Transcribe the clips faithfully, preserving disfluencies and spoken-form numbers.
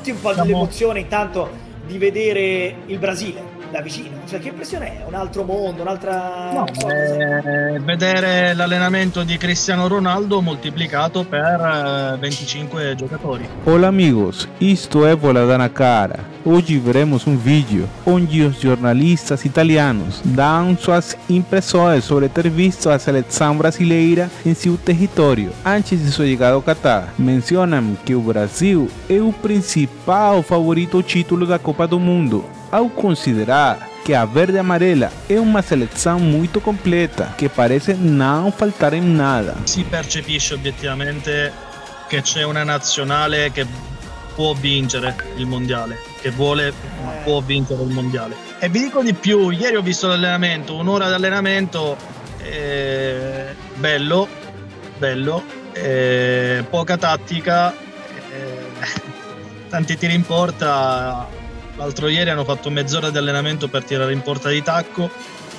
racconti un po' dell'emozione intanto di vedere il Brasile da vicino, cioè che impressione è? Un altro mondo, un'altra... No, non so, eh, vedere l'allenamento di Cristiano Ronaldo moltiplicato per eh, venticinque giocatori. Olá amigos, isto é Volada na Cara. Hoje veremos um vídeo onde os jornalistas italianos dão suas impressões sobre ter visto a seleção brasileira em seu território antes de sua chegada ao Catar. Mencionam que o Brasil é o principal favorito ao título da Copa do Mundo, ao considerar que a verde e amarela é uma seleção muito completa, que parece não faltar em nada. Si percepisce obiettivamente che c'è una nazionale che può vincere il mondiale, che vuole, può vincere il mondiale. E vi dico di più, ieri ho visto l'allenamento, un'ora di allenamento, eh, bello, bello, eh, poca tattica, eh, tanti tiri in porta. L'altro ieri hanno fatto mezz'ora di allenamento per tirare in porta di tacco.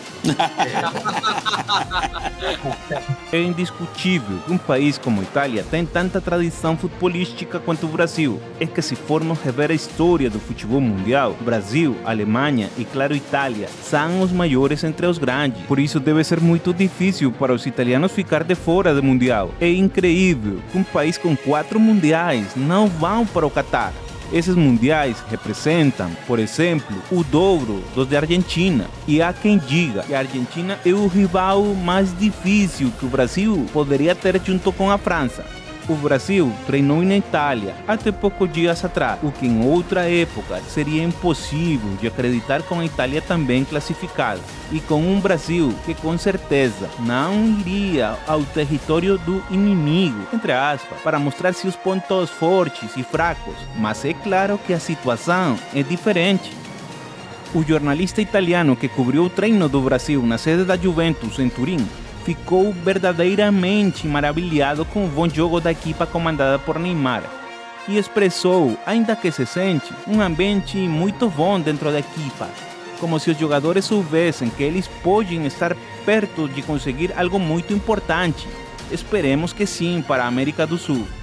É indiscutível que um país como a Itália tem tanta tradição futebolística quanto o Brasil. É que se formos rever a história do futebol mundial, Brasil, Alemanha e, claro, Itália são os maiores entre os grandes. Por isso deve ser muito difícil para os italianos ficar de fora do Mundial. É incrível que um país com quatro mundiais não vão para o Catar. Esses mundiais representam, por exemplo, o dobro dos de Argentina. E há quem diga que a Argentina é o rival mais difícil que o Brasil poderia ter junto com a França. O Brasil treinou na Itália até poucos dias atrás, o que em outra época seria impossível de acreditar com a Itália também classificada. E com um Brasil que com certeza não iria ao território do inimigo, entre aspas, para mostrar seus pontos fortes e fracos. Mas é claro que a situação é diferente. O jornalista italiano que cobriu o treino do Brasil na sede da Juventus em Turim ficou verdadeiramente maravilhado com o bom jogo da equipa comandada por Neymar e expressou, ainda que se sente, um ambiente muito bom dentro da equipa, como se os jogadores soubessem que eles podem estar perto de conseguir algo muito importante. Esperemos que sim para a América do Sul.